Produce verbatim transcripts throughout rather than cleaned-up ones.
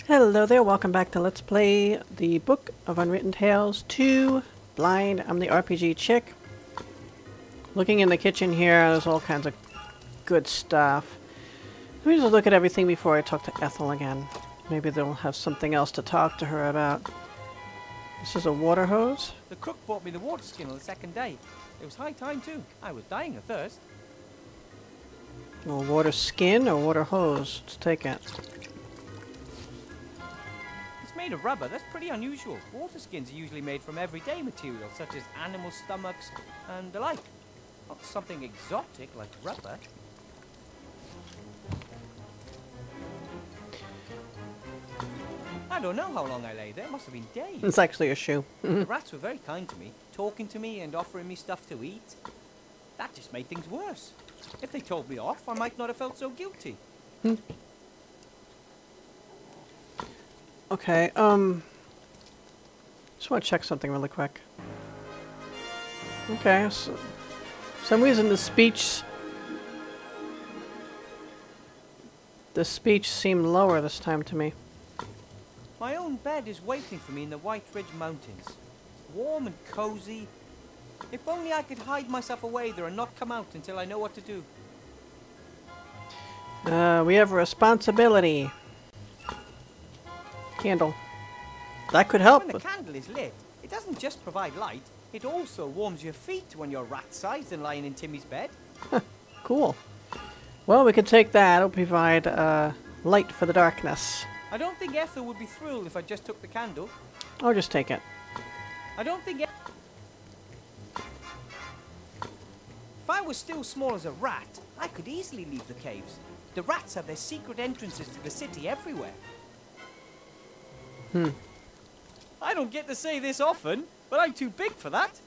Hello there, welcome back to Let's Play the Book of Unwritten Tales two Blind. I'm the R P G chick. Looking in the kitchen here, there's all kinds of good stuff. Let me just look at everything before I talk to Ethel again. Maybe they'll have something else to talk to her about. This is a water hose. The cook brought me the water skin on the second day. It was high time too. I was dying of thirst. Well, water skin or water hose? Let's take it. It's made of rubber. That's pretty unusual. Water skins are usually made from everyday materials such as animal stomachs and the like. Not something exotic like rubber. I don't know how long I lay there. It must have been days. It's actually a shoe. The rats were very kind to me, talking to me and offering me stuff to eat. That just made things worse. If they told me off, I might not have felt so guilty. Hmm. Okay, um... just want to check something really quick. Okay, so... for some reason the speech... The speech seemed lower this time to me. My own bed is waiting for me in the White Ridge Mountains. Warm and cozy. If only I could hide myself away there and not come out until I know what to do. Uh, we have a responsibility. Candle. That could help. When the candle is lit, it doesn't just provide light, it also warms your feet when you're rat-sized and lying in Timmy's bed. Cool. Well, we could take that. It'll provide uh, light for the darkness. I don't think Ethel would be thrilled if I just took the candle. I'll just take it. I don't think... E if I was still small as a rat, I could easily leave the caves. The rats have their secret entrances to the city everywhere. Hmm. I don't get to say this often, but I'm too big for that.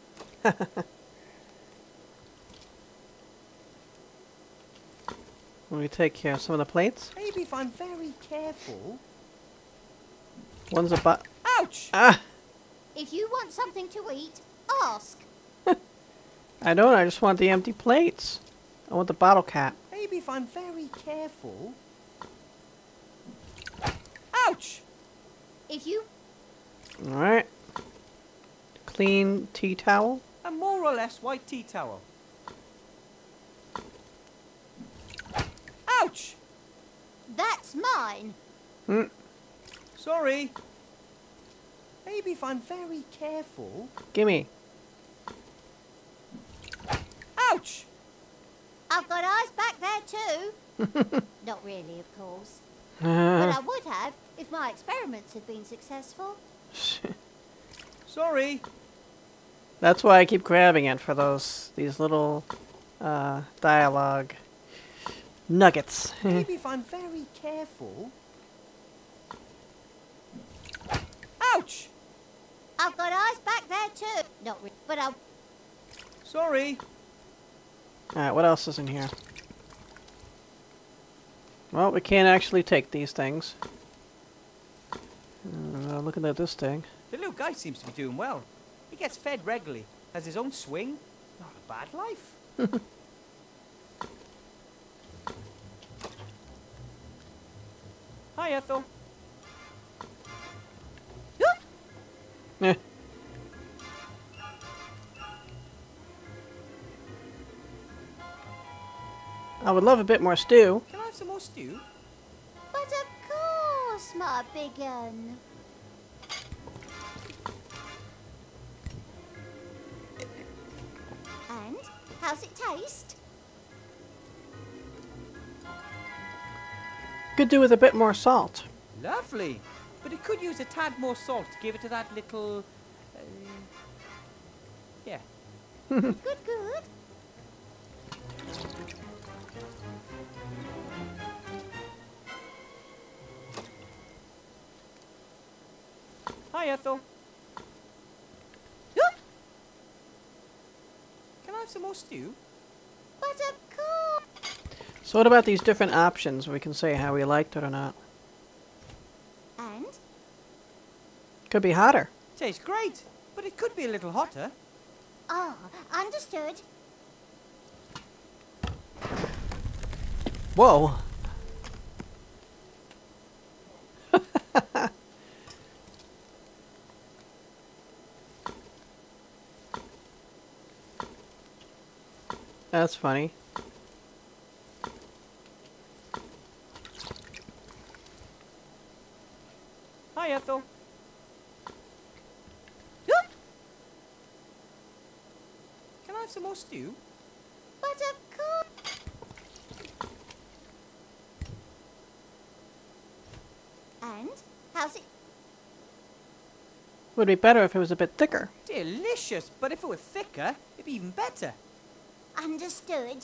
Let me take here some of the plates. Maybe if I'm very careful... One's a butt. Ouch! Ah! If you want something to eat, ask. I don't, I just want the empty plates. I want the bottle cap. Maybe if I'm very careful... Ouch! If you... Alright. Clean tea towel. A more or less white tea towel. Ouch! That's mine. Hmm. Sorry. Maybe if I'm very careful... Gimme. Ouch! I've got eyes back there too. Not really, of course. But I would have if my experiments had been successful. Sorry. That's why I keep grabbing it for those, these little uh, dialogue nuggets. Maybe if I'm very careful... Ouch! I've got eyes back there too. Not really, but I... Sorry. Alright, what else is in here? Well, we can't actually take these things. Uh, looking at this thing. The little guy seems to be doing well. He gets fed regularly, has his own swing. Not a bad life. Hi, Ethel. Eh. I would love a bit more stew. Can I have some more stew? But of course, my big un. And how's it taste? Could do with a bit more salt. Lovely. But it could use a tad more salt to give it to that little... Uh, yeah. Good, good. Hi, Ethel. Can I have some more stew? But of course. So what about these different options? We can say how we liked it or not. And? Could be hotter. Tastes great, but it could be a little hotter. Ah, understood. Whoa. That's funny. Hi, Ethel. Can I have some more stew? But of course. And how's it? Would be better if it was a bit thicker. Delicious, but if it were thicker, it'd be even better. Understood.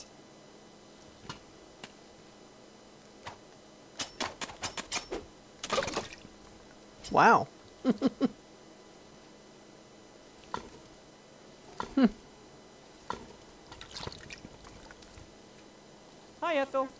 Wow. Hi, Ethel.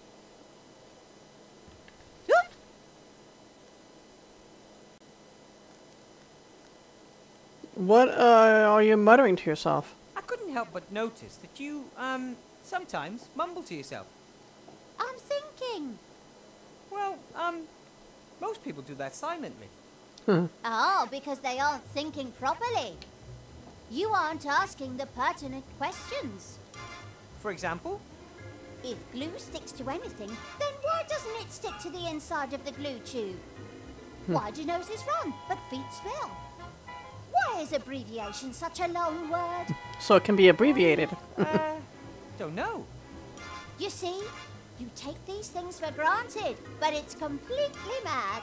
What uh, are you muttering to yourself? I couldn't help but notice that you, um, sometimes mumble to yourself. I'm thinking. Well, um, most people do that silently. Oh, because they aren't thinking properly. You aren't asking the pertinent questions. For example? If glue sticks to anything, then why doesn't it stick to the inside of the glue tube? Why do noses run, but feet smell? Why is abbreviation such a long word? So it can be abbreviated. uh, don't know. You see, you take these things for granted, but it's completely mad.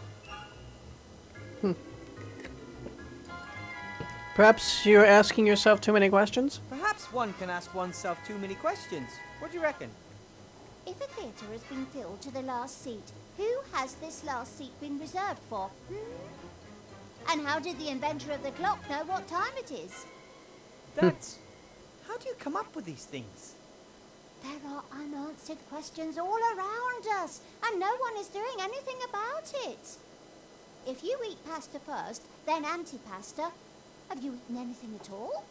Perhaps you're asking yourself too many questions? Perhaps one can ask oneself too many questions. What do you reckon? If a theatre has been filled to the last seat, who has this last seat been reserved for? Hmm? And how did the inventor of the clock know what time it is? That's... How do you come up with these things? There are unanswered questions all around us, and no one is doing anything about it. If you eat pasta first, then antipasta, have you eaten anything at all?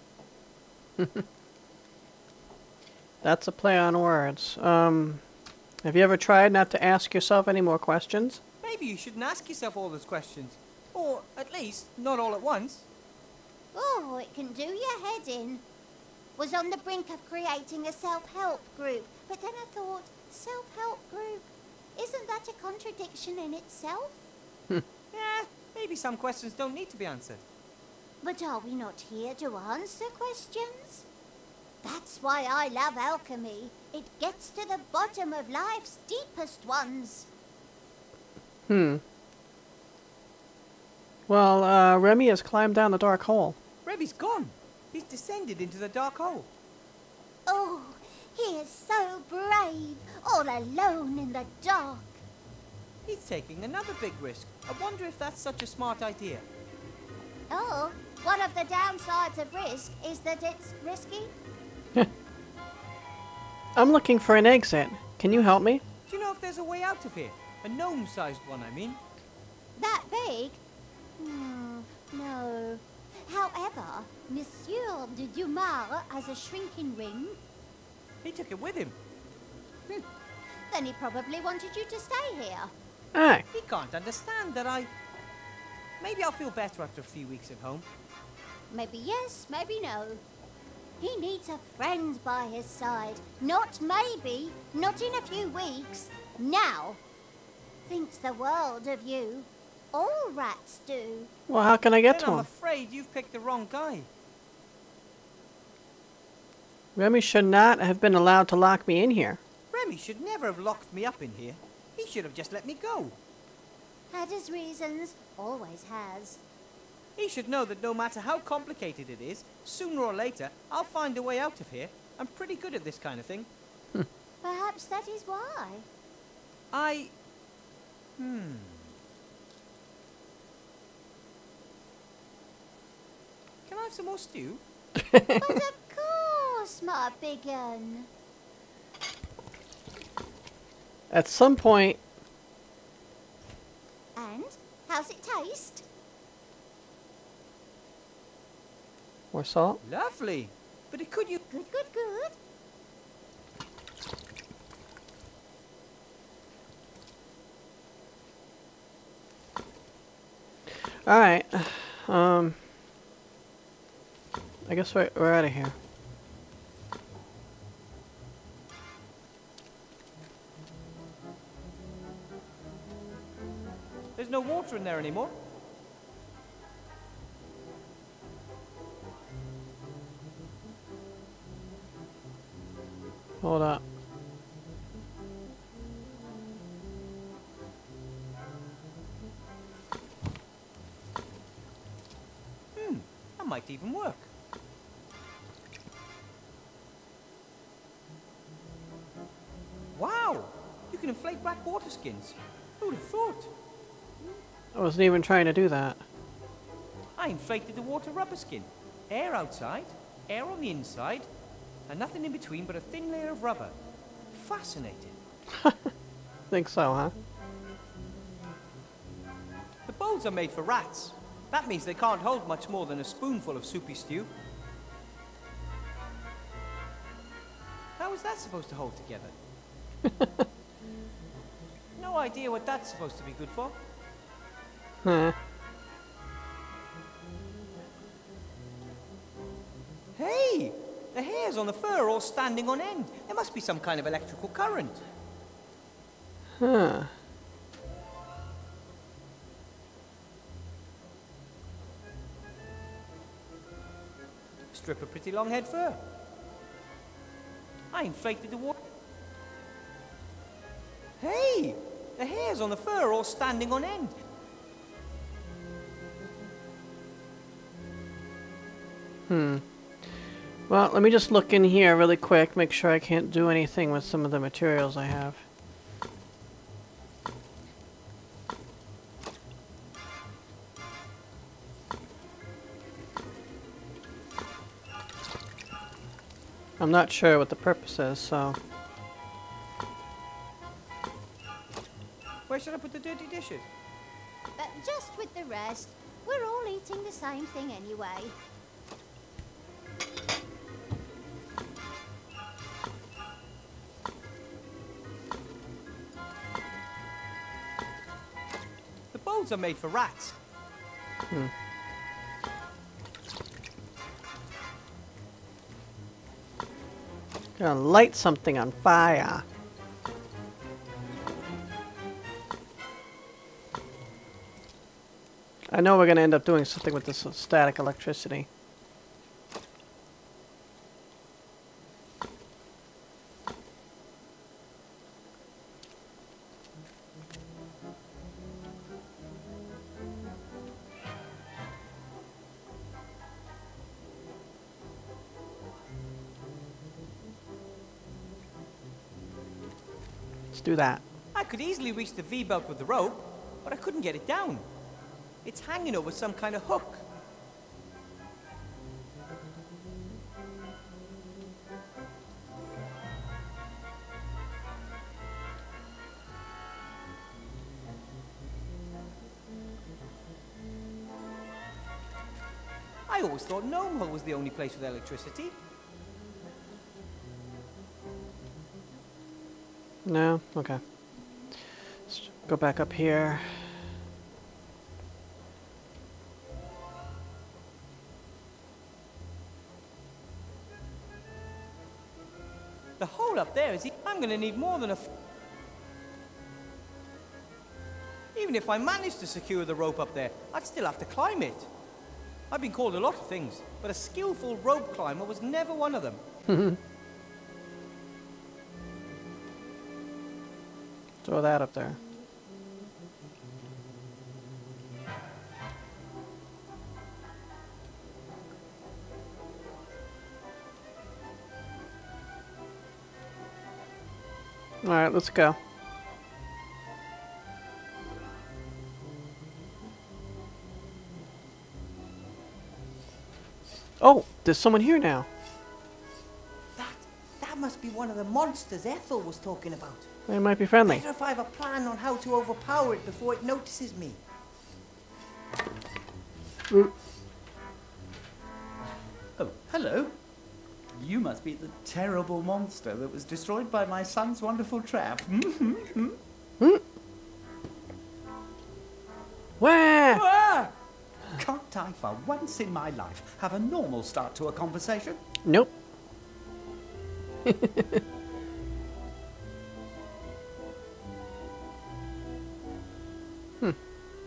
That's a play on words. Um, have you ever tried not to ask yourself any more questions? Maybe you shouldn't ask yourself all those questions. Or, at least, not all at once. Oh, it can do your head in. Was on the brink of creating a self-help group, but then I thought, self-help group, isn't that a contradiction in itself? Yeah, maybe some questions don't need to be answered. But are we not here to answer questions? That's why I love alchemy. It gets to the bottom of life's deepest ones. Hmm. Well, uh, Remy has climbed down the dark hole. Remy's gone. He's descended into the dark hole. Oh, he is so brave, all alone in the dark. He's taking another big risk. I wonder if that's such a smart idea. Oh, one of the downsides of risk is that it's risky. I'm looking for an exit. Can you help me? Do you know if there's a way out of here? A gnome-sized one, I mean. That big? Hmm, no. However, Monsieur de Dumas has a shrinking ring. He took it with him. Hm. Then he probably wanted you to stay here. Aye. He can't understand that I... Maybe I'll feel better after a few weeks at home. Maybe yes, maybe no. He needs a friend by his side. Not maybe, not in a few weeks. Now. Thinks the world of you. All rats do. Well, how can I get Then to I'm him? afraid you've picked the wrong guy. Remy should not have been allowed to lock me in here. Remy should never have locked me up in here. He should have just let me go. Had his reasons. Always has. He should know that no matter how complicated it is, sooner or later, I'll find a way out of here. I'm pretty good at this kind of thing. Perhaps that is why. I... Hmm... Can I have some more stew? But of course, my big un. At some point... And? How's it taste? More salt? Lovely. But it could you... Good, good, good. Alright. Um... I guess we're, we're out of here. There's no water in there anymore. Hold up. Hmm, that might even work. Wow! You can inflate black water skins. Who'd have thought? I wasn't even trying to do that. I inflated the water rubber skin. Air outside, air on the inside, and nothing in between but a thin layer of rubber. Fascinating. Think so, huh? The bowls are made for rats. That means they can't hold much more than a spoonful of soupy stew. How is that supposed to hold together? No idea what that's supposed to be good for. Huh. Hey! The hairs on the fur are all standing on end. There must be some kind of electrical current. Huh. Strip of pretty long head fur. I inflated the water. Hey! The hairs on the fur are all standing on end. Hmm. Well, let me just look in here really quick, make sure I can't do anything with some of the materials I have. I'm not sure what the purpose is, so... Where should I put the dirty dishes? But just with the rest, we're all eating the same thing anyway. The bowls are made for rats. Hmm. Gonna light something on fire. I know we're gonna end up doing something with this static electricity. Let's do that. I could easily reach the V-belt with the rope, but I couldn't get it down. It's hanging over some kind of hook. I always thought Gnomehole was the only place with electricity. No? Okay. Let's go back up here. The hole up there is... E I'm going to need more than a... F Even if I managed to secure the rope up there, I'd still have to climb it. I've been called a lot of things, but a skillful rope climber was never one of them. Throw that up there. Alright, let's go. Oh, there's someone here now. That, that must be one of the monsters Ethel was talking about. They might be friendly. Better if I have a plan on how to overpower it before it notices me. Mm. Oh, hello. You must be the terrible monster that was destroyed by my son's wonderful trap. Hmm? Where? Ah! Can't I, for once in my life, have a normal start to a conversation? Nope. Uh,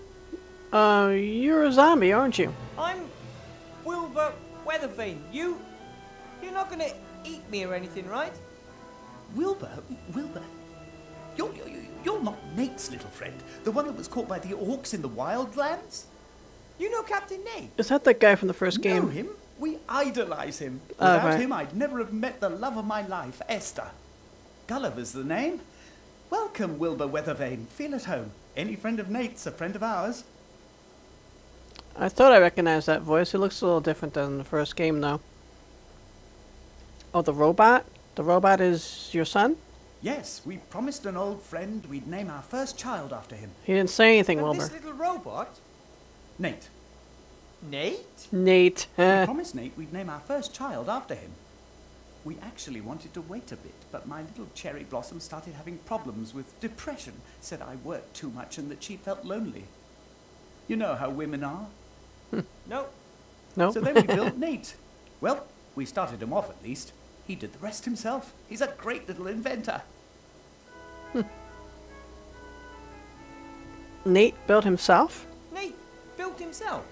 Uh, you're a zombie, aren't you? I'm Wilbur Weathervane. You, you're not gonna eat me or anything, right? Wilbur? Wilbur? You're, you're, you're not Nate's little friend, the one that was caught by the orcs in the wildlands? You know Captain Nate? Is that that guy from the first Know game? him? We idolize him. Oh, Without right. him, I'd never have met the love of my life, Esther. Gulliver's the name. Welcome, Wilbur Weathervane. Feel at home. Any friend of Nate's a friend of ours. I thought I recognized that voice. It looks a little different than the first game, though. Oh, the robot? The robot is your son? Yes, we promised an old friend we'd name our first child after him. He didn't say anything, And Wilbur. this little robot? Nate. Nate? Nate. We Eh. promised Nate we'd name our first child after him. We actually wanted to wait a bit, but my little cherry blossom started having problems with depression, said I worked too much and that she felt lonely. You know how women are. No. No. So then we built Nate. Well, we started him off at least. He did the rest himself. He's a great little inventor. Nate built himself? Nate built himself.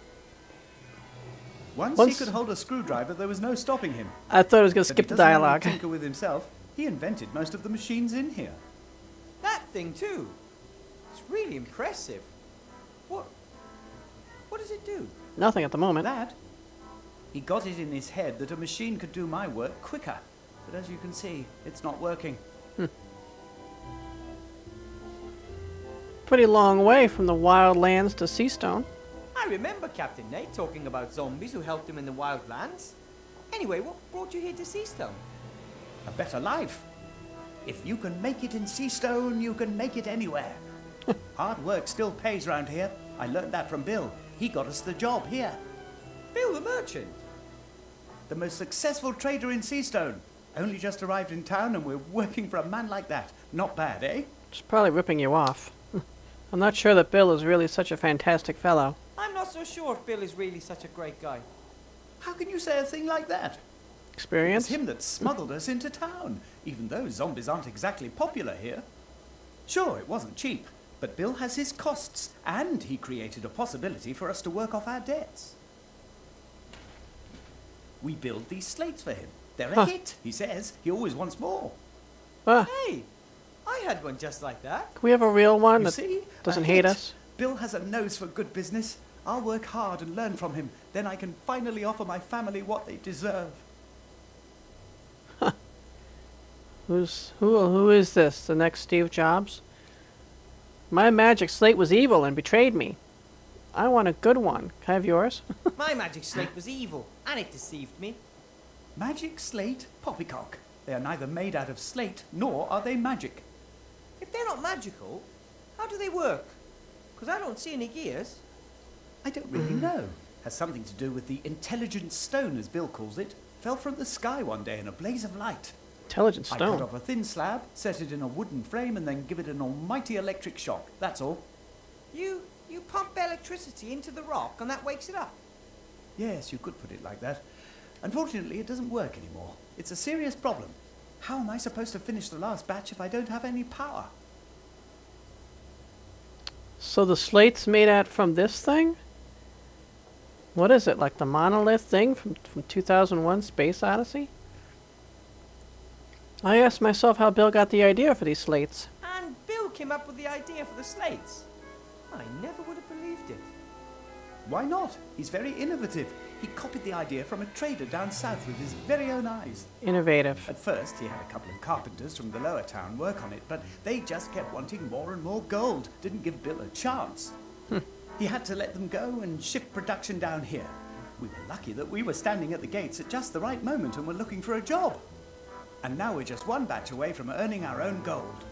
Once, Once- he could hold a screwdriver, there was no stopping him. I thought I was going to But skip he the doesn't only dialogue. tinker with himself. He invented most of the machines in here. That thing too. It's really impressive. What? What does it do? Nothing at the moment. That, he got it in his head that a machine could do my work quicker. But as you can see, it's not working. Pretty long way from the wild lands to Seastone. I remember Captain Nate talking about zombies who helped him in the wild lands. Anyway, what brought you here to Seastone? A better life. If you can make it in Seastone, you can make it anywhere. Hard work still pays round here. I learned that from Bill. He got us the job here. Bill the merchant. The most successful trader in Seastone. Only just arrived in town and we're working for a man like that. Not bad, eh? Just probably ripping you off. I'm not sure that Bill is really such a fantastic fellow. I'm not so sure if Bill is really such a great guy. How can you say a thing like that? Experience? It's him that smuggled us into town, even though zombies aren't exactly popular here. Sure, it wasn't cheap, but Bill has his costs, and he created a possibility for us to work off our debts. We build these slates for him. They're a Huh. hit, he says. He always wants more. Ah, Hey, I had one just like that. can we have a real one You that see? doesn't A hate hit. us? Bill has a nose for good business. I'll work hard and learn from him. Then I can finally offer my family what they deserve. Who's who? Who is this? The next Steve Jobs? My magic slate was evil and betrayed me. I want a good one. Can I have yours? My magic slate was evil, and it deceived me. Magic slate, poppycock. They are neither made out of slate, nor are they magic. If they're not magical, how do they work? Because I don't see any gears. I don't really know. Has something to do with the intelligent stone, as Bill calls it. Fell from the sky one day in a blaze of light. Intelligent I cut stone. off a thin slab, set it in a wooden frame, and then give it an almighty electric shock. That's all. You you pump electricity into the rock, and that wakes it up. Yes, you could put it like that. Unfortunately, it doesn't work anymore. It's a serious problem. How am I supposed to finish the last batch if I don't have any power? So the slate's made out from this thing? What is it, like the monolith thing from, from two thousand one Space Odyssey? I asked myself how Bill got the idea for these slates. And Bill came up with the idea for the slates. I never would have believed it. Why not? He's very innovative. He copied the idea from a trader down south with his very own eyes. Innovative. At first, he had a couple of carpenters from the lower town work on it, but they just kept wanting more and more gold. Didn't give Bill a chance. He had to let them go and shift production down here. We were lucky that we were standing at the gates at just the right moment and were looking for a job. And now we're just one batch away from earning our own gold.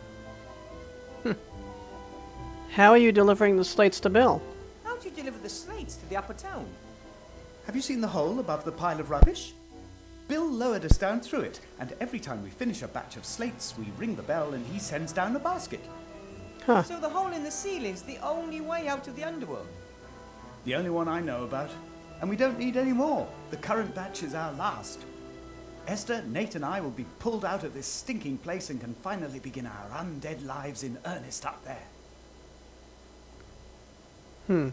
How are you delivering the slates to Bill? How'd you deliver the slates to the upper town? Have you seen the hole above the pile of rubbish? Bill lowered us down through it, and every time we finish a batch of slates, we ring the bell and he sends down a basket. Huh. So the hole in the ceiling's the only way out of the underworld. The only one I know about. And we don't need any more. The current batch is our last. Esther, Nate and I will be pulled out of this stinking place and can finally begin our undead lives in earnest up there. Hmm.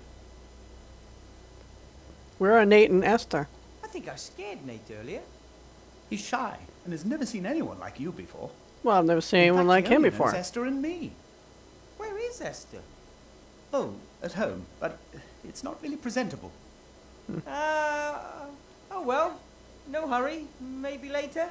Where are Nate and Esther? I think I scared Nate earlier. He's shy and has never seen anyone like you before. Well, I've never seen In anyone fact, like he him only before. knows Esther and me. Where is Esther? Oh, at home, but it's not really presentable. Uh, oh well. No hurry. Maybe later.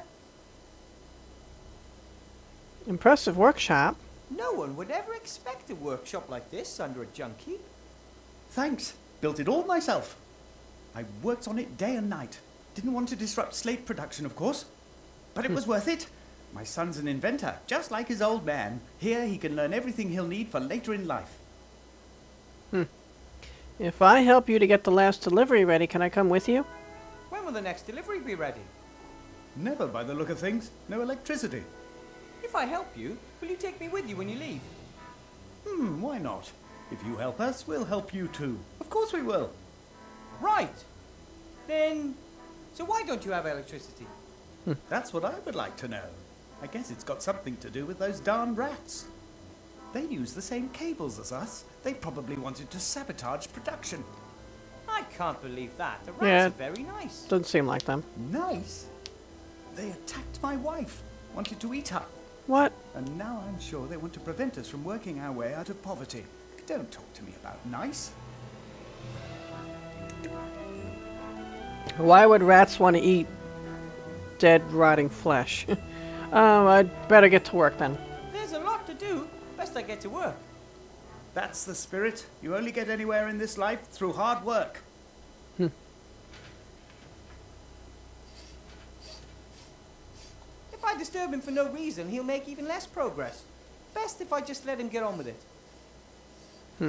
Impressive workshop. No one would ever expect a workshop like this under a junk heap. Thanks. Built it all myself. I worked on it day and night. Didn't want to disrupt slate production, of course. But it was worth it. My son's an inventor, just like his old man. Here he can learn everything he'll need for later in life. Hmm. If I help you to get the last delivery ready, can I come with you? When will the next delivery be ready? Never, by the look of things. No electricity. If I help you, will you take me with you when you leave? Hmm, why not? If you help us, we'll help you too. Of course we will. Right. Then, so why don't you have electricity? That's what I would like to know. I guess it's got something to do with those darn rats. They use the same cables as us. They probably wanted to sabotage production. I can't believe that. The rats Yeah. are very nice. Doesn't seem like them. Nice. They attacked my wife, wanted to eat her. What? And now I'm sure they want to prevent us from working our way out of poverty. Don't talk to me about nice. Why would rats want to eat dead, rotting flesh? Oh, I'd better get to work then. There's a lot to do. Best I get to work. That's the spirit. You only get anywhere in this life through hard work. Hmm. If I disturb him for no reason, he'll make even less progress. Best if I just let him get on with it. Hmm.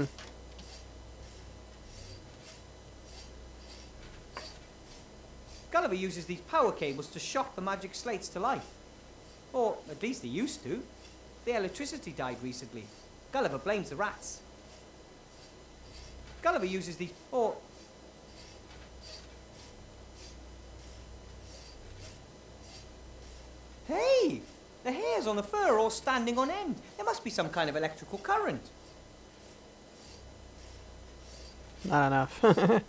Gulliver uses these power cables to shock the magic slates to life. Or, at least he used to. The electricity died recently. Gulliver blames the rats. Gulliver uses these... Or... Hey! The hairs on the fur are all standing on end. There must be some kind of electrical current. Not enough.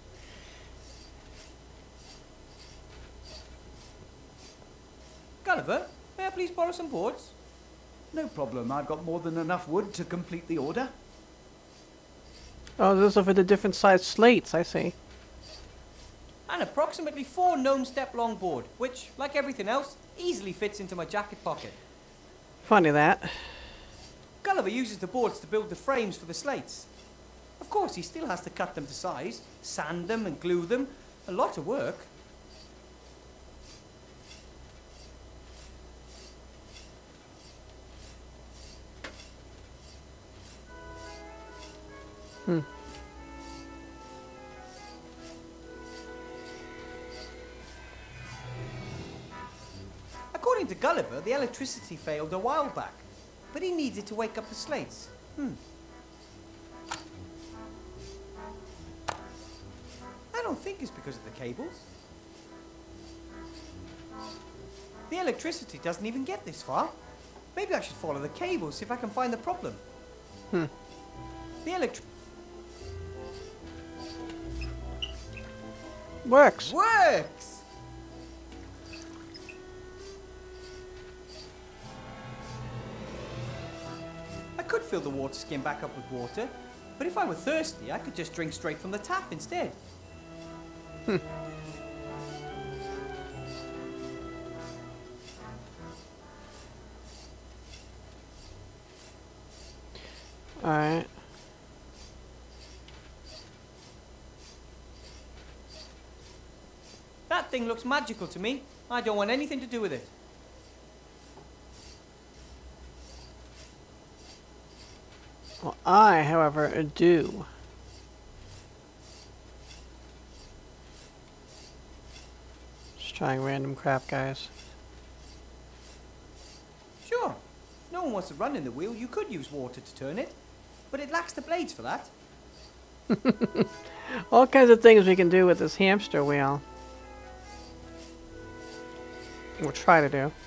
Gulliver, may I please borrow some boards? No problem. I've got more than enough wood to complete the order. Oh, those are for the different sized slates, I see. An approximately four gnome step long board, which, like everything else, easily fits into my jacket pocket. Funny that. Gulliver uses the boards to build the frames for the slates. Of course, he still has to cut them to size, sand them and glue them. A lot of work. Hmm. According to Gulliver, the electricity failed a while back, but he needs it to wake up the slates. Hmm. I don't think it's because of the cables. The electricity doesn't even get this far. Maybe I should follow the cables, see if I can find the problem. Hmm. The electri- Works. Works! I could fill the water skin back up with water, but if I were thirsty, I could just drink straight from the tap instead. Hmm. Alright. That thing looks magical to me. I don't want anything to do with it. Well, I, however, do. Just trying random crap, guys. Sure. No one wants to run in the wheel. You could use water to turn it, but it lacks the blades for that. All kinds of things we can do with this hamster wheel. We'll try to do.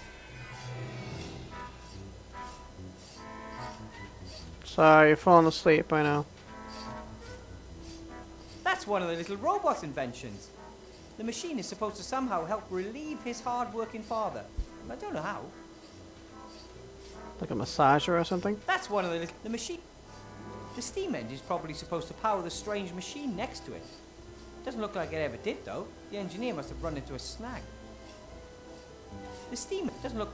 Sorry, you're falling asleep, I know. That's one of the little robot's inventions. The machine is supposed to somehow help relieve his hard-working father. I don't know how. Like a massager or something? That's one of the little... The machine... The steam engine is probably supposed to power the strange machine next to it. Doesn't look like it ever did, though. The engineer must have run into a snag. The steam doesn't look...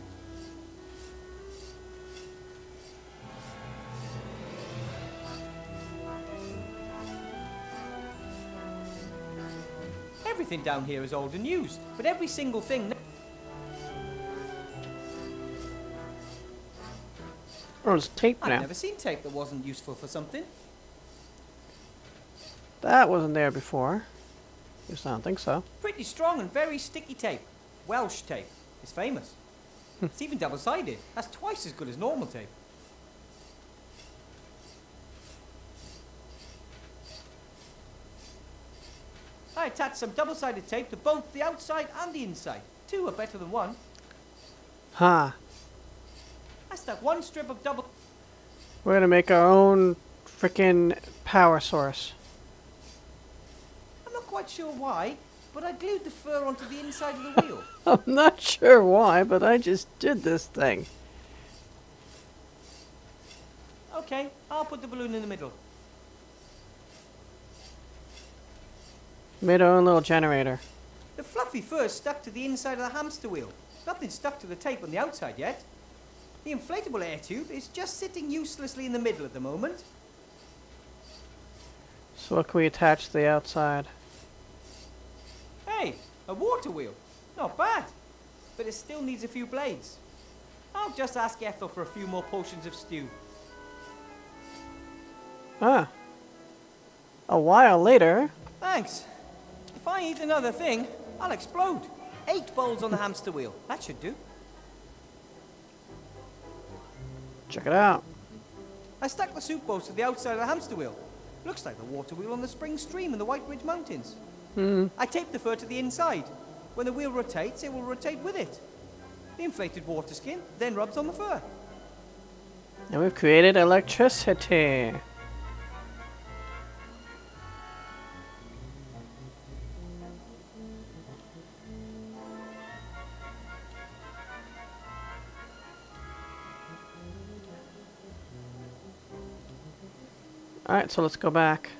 Everything down here is old and used, but every single thing... Oh, it's tape now. I've never seen tape that wasn't useful for something. That wasn't there before. At least I don't think so. Pretty strong and very sticky tape. Welsh tape. It's famous. It's even double-sided. That's twice as good as normal tape. I attached some double-sided tape to both the outside and the inside. Two are better than one. Huh. I stuck one strip of double... We're gonna make our own frickin' power source. I'm not quite sure why, but I glued the fur onto the inside of the wheel. I'm not sure why, but I just did this thing. Okay, I'll put the balloon in the middle. Made our own little generator. The fluffy fur stuck to the inside of the hamster wheel. Nothing stuck to the tape on the outside yet. The inflatable air tube is just sitting uselessly in the middle at the moment. So what can we attach to the outside? Hey, a water wheel. Not bad. But it still needs a few blades. I'll just ask Ethel for a few more portions of stew. Ah. A while later. Thanks. If I eat another thing, I'll explode. Eight bowls on the hamster wheel. That should do. Check it out. I stuck the soup bowls to the outside of the hamster wheel. Looks like the water wheel on the spring stream in the White Ridge Mountains. Hmm. I taped the fur to the inside. When the wheel rotates, it will rotate with it. The inflated water skin then rubs on the fur. And we've created electricity. Alright, so let's go back.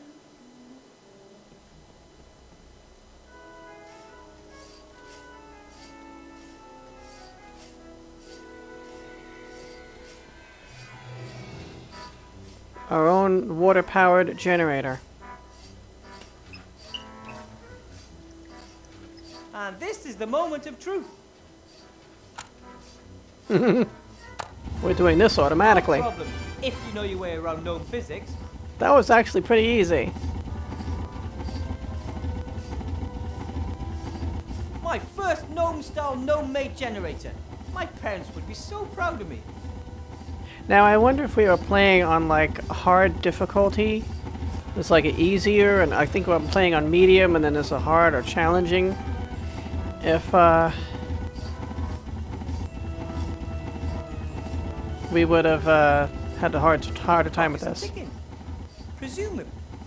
Our own water-powered generator. And this is the moment of truth. We're doing this automatically. No problem, if you know your way around known physics. That was actually pretty easy. My first gnome-style gnome-made generator. My parents would be so proud of me. Now I wonder if we were playing on like hard difficulty. It's like easier, and I think I'm playing on medium, and then there's a hard or challenging. If uh, we would have uh, had a hard, harder time with this. Ticking. Presumably.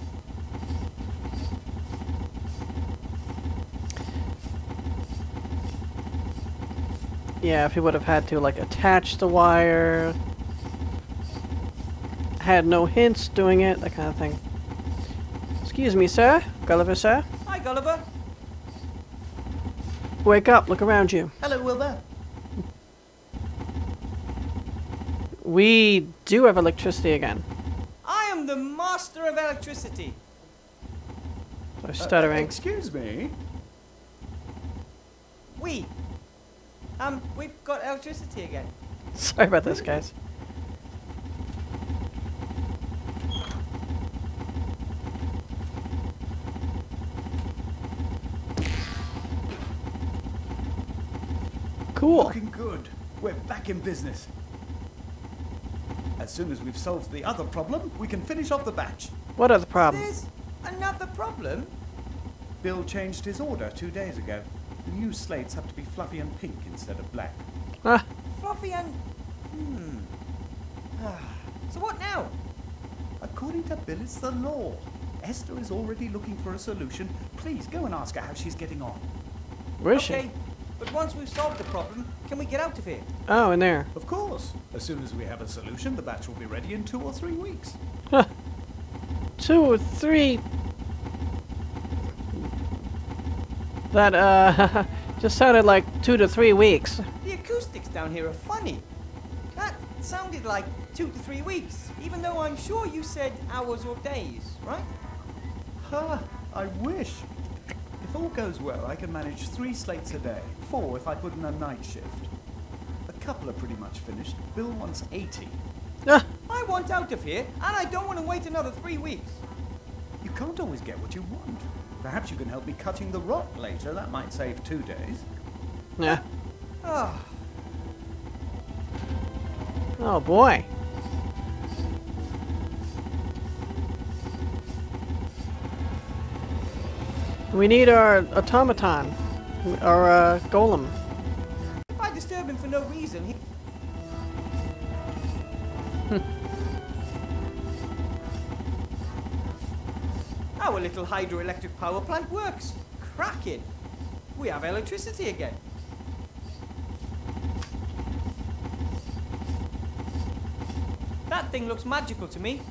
Yeah, if we would have had to like attach the wire, had no hints doing it, that kind of thing. Excuse me, sir. Gulliver, sir. Hi, Gulliver. Wake up, look around you. Hello, Wilbur. We do have electricity again. I am the master of electricity. So stuttering. Uh, excuse me? We. Um, we've got electricity again. Sorry about this, guys. Cool. Looking good. We're back in business. As soon as we've solved the other problem, we can finish off the batch. What other problem? There's another problem. Bill changed his order two days ago. The new slates have to be fluffy and pink instead of black. Ah, Fluffy and... Hmm. Ah. So what now? According to Bill, it's the law. Esther is already looking for a solution. Please go and ask her how she's getting on. Where is Okay, she? but once we've solved the problem, can we get out of here? Oh, in there. Of course. As soon as we have a solution, the batch will be ready in two or three weeks. Huh. Two or three. That, uh, just sounded like two to three weeks. The acoustics down here are funny. That sounded like two to three weeks, even though I'm sure you said hours or days, right? Ha! I wish. If all goes well, I can manage three slates a day. Four if I put in a night shift. A couple are pretty much finished. Bill wants eighty. Ah, I want out of here, and I don't want to wait another three weeks. You can't always get what you want. Perhaps you can help me cutting the rock later. That might save two days. yeah. Ah, Oh boy. We need our automaton, our uh, golem. if I disturb him for no reason, he... Our little hydroelectric power plant works. Cracking. We have electricity again. That thing looks magical to me.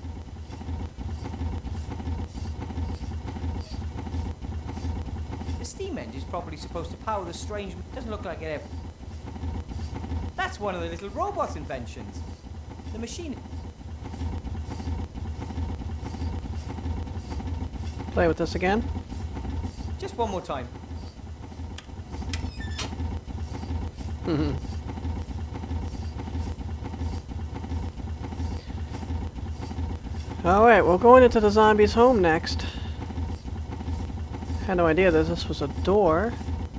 The steam engine's probably supposed to power the strange... Doesn't look like it ever... That's one of the little robot's inventions. The machine... Play with this again. Just one more time. Mhm. Alright, we're going into the zombie's home next. Had no idea that this was a door.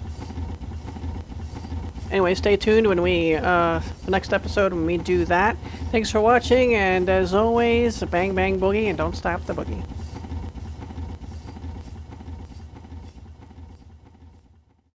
Anyway, stay tuned when we, uh, the next episode when we do that. Thanks for watching, and as always, bang bang boogie, and don't stop the boogie.